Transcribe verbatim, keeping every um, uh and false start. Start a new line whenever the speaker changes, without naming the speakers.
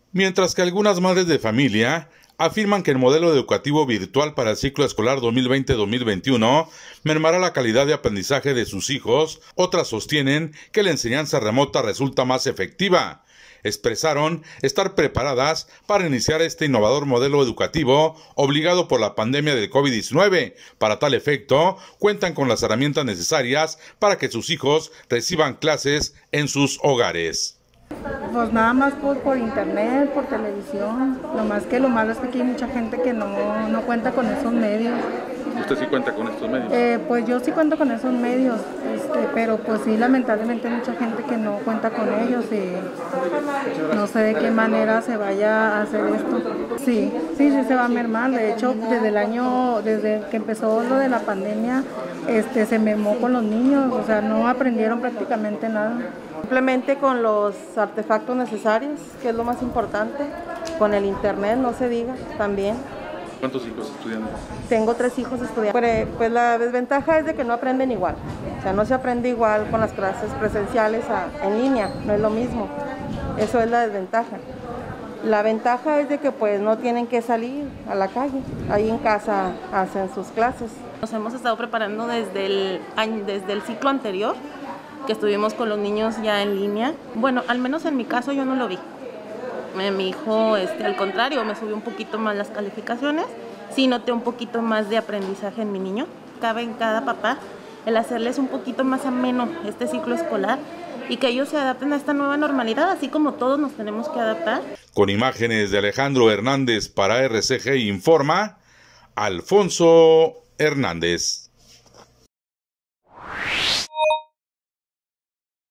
Mientras que algunas madres de familia afirman que el modelo educativo virtual para el ciclo escolar dos mil veinte dos mil veintiuno mermará la calidad de aprendizaje de sus hijos, otras sostienen que la enseñanza remota resulta más efectiva. Expresaron estar preparadas para iniciar este innovador modelo educativo obligado por la pandemia del COVID diecinueve. Para tal efecto, cuentan con las herramientas necesarias para que sus hijos reciban clases en sus hogares.
Pues nada más por, por internet, por televisión. Lo más que lo malo es que aquí hay mucha gente que no, no cuenta con esos medios.
¿Usted sí cuenta con estos medios?
Eh, pues yo sí cuento con esos medios, este, pero pues sí, lamentablemente hay mucha gente que no cuenta con ellos y no sé de qué manera se vaya a hacer esto. Sí, sí, sí se va a mermar. De hecho, desde el año, desde que empezó lo de la pandemia, este, se mermó con los niños, o sea, no aprendieron prácticamente nada. Simplemente con los artefactos necesarios, que es lo más importante, con el internet, no se diga, también.
¿Cuántos hijos estudiando?
Tengo tres hijos estudiando. Pues, pues la desventaja es de que no aprenden igual, o sea, no se aprende igual con las clases presenciales a, en línea, no es lo mismo, eso es la desventaja. La ventaja es de que pues no tienen que salir a la calle, ahí en casa hacen sus clases.
Nos hemos estado preparando desde el, año, desde el ciclo anterior, que estuvimos con los niños ya en línea. Bueno, al menos en mi caso yo no lo vi. Mi hijo, este, al contrario, me subió un poquito más las calificaciones. Sí noté un poquito más de aprendizaje en mi niño. Cabe en cada papá el hacerles un poquito más ameno este ciclo escolar y que ellos se adapten a esta nueva normalidad, así como todos nos tenemos que adaptar.
Con imágenes de Alejandro Hernández para R C G Informa, Alfonso Hernández.